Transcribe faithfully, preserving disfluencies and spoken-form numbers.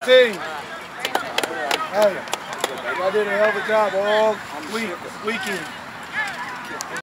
team. Hey, y'all did a hell of a job all week, weekend.